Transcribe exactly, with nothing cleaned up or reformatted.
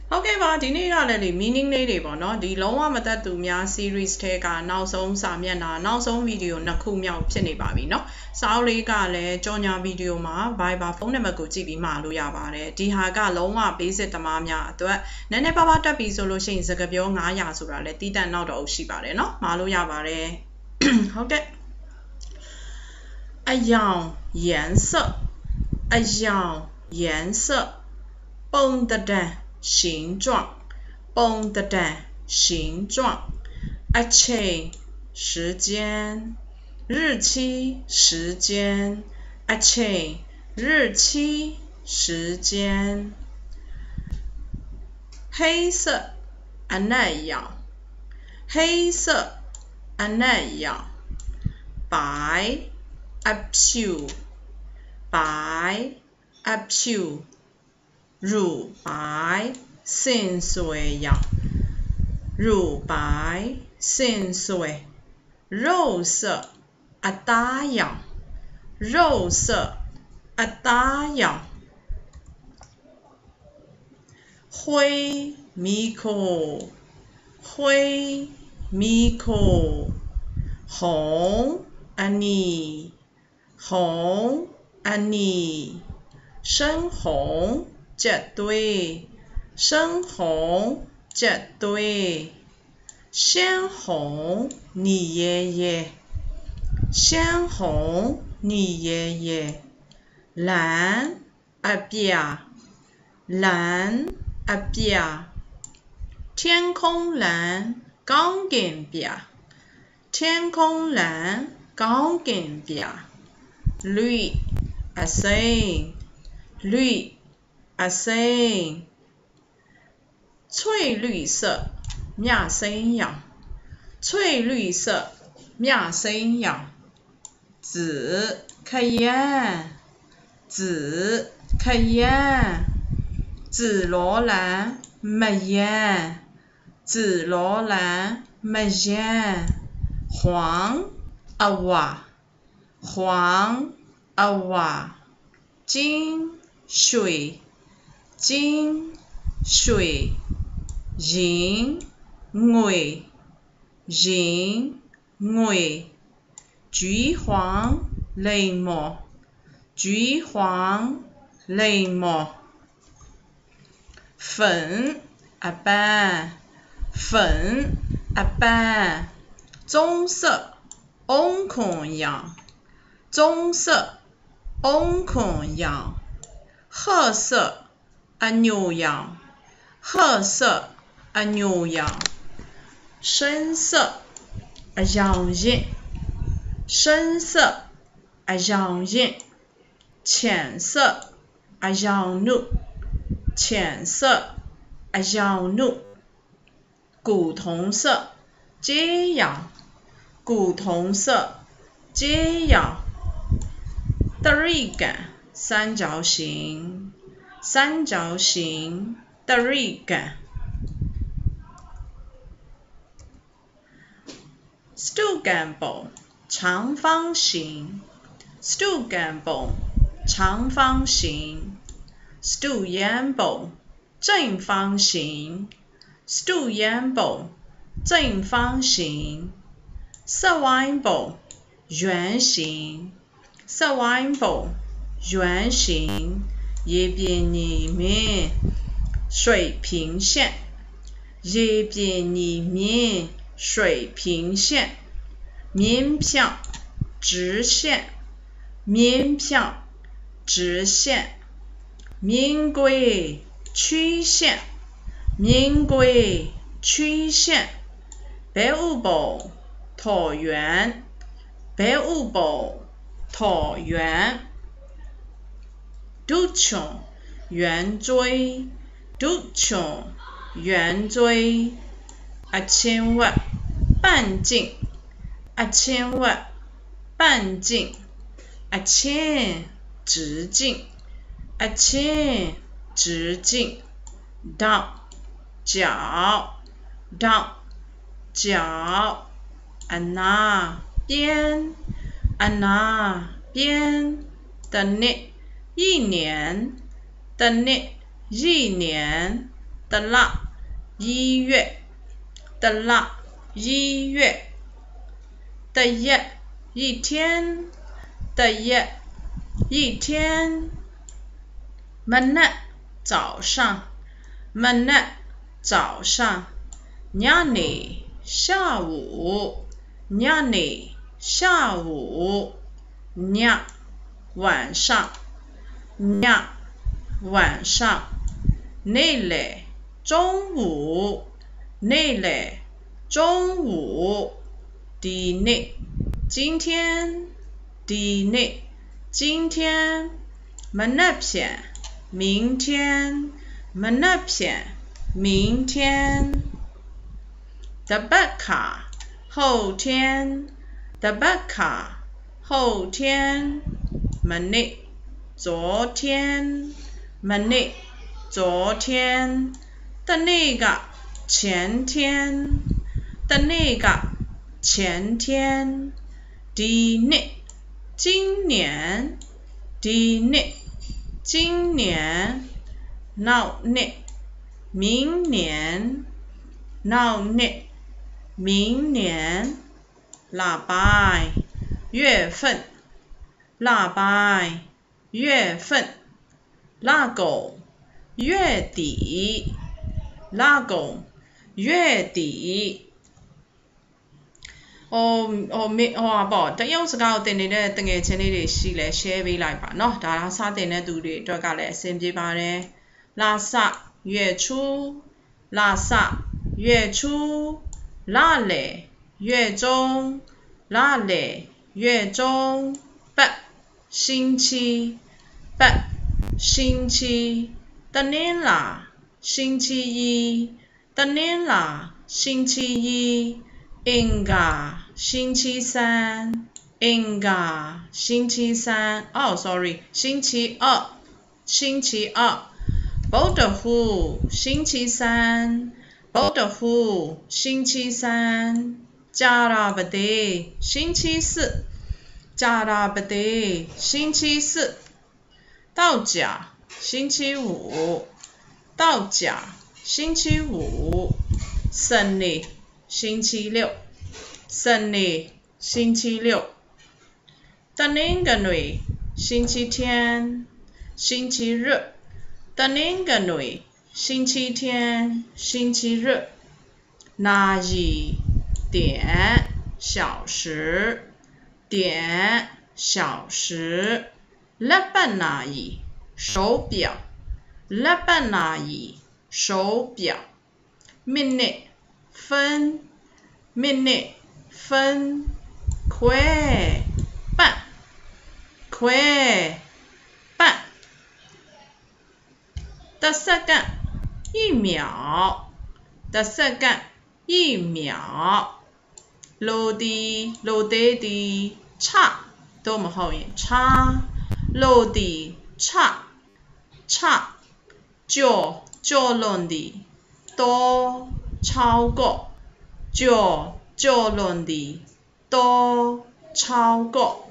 ဟုတ်ကဲ့ပါဒီနေ့ကလည်းလေ meaning လေးတွေပေါ့နော်ဒီလုံးဝမတတ်သူများ series ထဲကနောက်ဆုံးစာမျက်နှာနောက်ဆုံးဗီဒီယိုနှစ်ခုမြောက်ဖြစ်နေပါပြီเนาะစာအုပ်လေးကလည်းကြော်ညာဗီဒီယိုမှာ Viber ဖုန်းနံပါတ်ကိုကြည့်ပြီးမှာလို့ရပါတယ်ဒီဟာကလုံးဝ basic တမားများအတွက်နည်းနည်းပါးပါးတက်ပြီဆိုလို့ရှိရင်စကားပြောnine hundredဆိုတာလည်းတီးတန့်နောက်တော့ရှိပါတယ်เนาะမှာလို့ရပါတယ်ဟုတ်ကဲ့အယောင်颜色အယောင်颜色蹦的的形状蹦的的形状အချိန်时间日期时间အချိန်日期时间黑色အနက်ရောင်黑色အနက်ရောင်白အဖြူ白အဖြူ乳白深邃ရောင်乳白深邃肉色အသားရောင်肉色အသားရောင်灰米口灰米口红အနီ红အနီ深红ကြက်သွေး深红ကြက်သွေး鲜红你爷爷鲜红你爷爷蓝အပြ蓝အပြ天空蓝高跟ပြ天空蓝高跟ပြ绿အစိမ်း绿အစိမ်း翠绿色မြစိမ်းရောင်翠绿色မြစိမ်းရောင်紫ခရမ်း紫ခရမ်း紫羅蘭မယမ်း紫羅蘭မယမ်း黃အဝ黃အဝ金水金水銀ငွေ銀ငွေ橘黃檸檬橘黃檸檬粉အပန်း粉အပန်း棕色翁孔羊棕色翁孔羊褐色အညိုရောင်褐色အညိုရောင်深色အရောင်ရင့်深色အရောင်ရင့်淺色အရောင်နု淺色အရောင်နု古銅色接壤古銅色接壤တရိကန်三角形三角形တရိကန်စတုဂံပုံ长方形စတုဂံပုံ长方形စတုယန်းပုံ正方形စတုယန်းပုံ正方形စက်ဝိုင်းပုံ圆形စက်ဝိုင်းပုံ圆形ရေပြင်ညီမြင့်水平线ရေပြင်ညီမြင့်水平线棉票直线棉票直线民规曲线民规曲线北五堡椭圆北五堡椭圆嘟琼圆锥嘟琼圆锥一千万半径一千万半径一千直径一千直径到角到角啊那边啊那边的那一年的那一年的啦，一月的啦，一月的一一天的一一天 ，mana 早上 mana 早上 ，nyane 下午 nyane 下午 ，nya 晚上 nya 晚上 ，nele 中午 nele 中午 ，dine 今天 dine 今天 ，manapien 明天 manapien 明天 ，dabaka 后天 dabaka 后天 ，mane 昨天 mane 昨天的那个前天的那个前天 ，dine 今年 dine 今年 ，naune 明年 naune 明年 ，labai 月份 labai 月份 ，lago 月底 lago 月底。哦哦မေဟိုပါပေါ့တရုတ်စကားကိုသင်နေတဲ့တငယ်ချင်းလေးတွေရှိလဲ share ပေးလိုက်ပါเนาะဒါစတင်တဲ့သူတွေအတွက်ကလည်းအဆင်ပြေပါတယ်လာစ月初လာစ月初လာလေ月中လာလေ月中ပတ်星期ပတ်星期တနင်္လာ星期一တနင်္လာ星期一အင်္ဂါ星期三အင်္ဂါ星期三 oh sorry 星期二星期二ဗုဒ္ဓဟူး星期三ဗုဒ္ဓဟူး星期三ကြာရပတေ星期四ကြာရပတေ星期四道甲星期五道甲星期五Sunday星期六 Sunday 星期六တနင်္ဂနွေ星期天星期日တနင်္ဂနွေ星期天星期日နာရီ點小時點小時လက်ပတ်နာရီ手錶လက်ပတ်နာရီ手錶minute分 minute 分ခွဲပတ်ခွဲပတ်特second 一秒特second 一秒လိုဒီလိုသေးဒီ差都မဟုတ်ရင်差လိုဒီ差差ကျော်ကျော်လွန်ဒီ多超过ကျော်ကျော်လွန်ဒီ多超过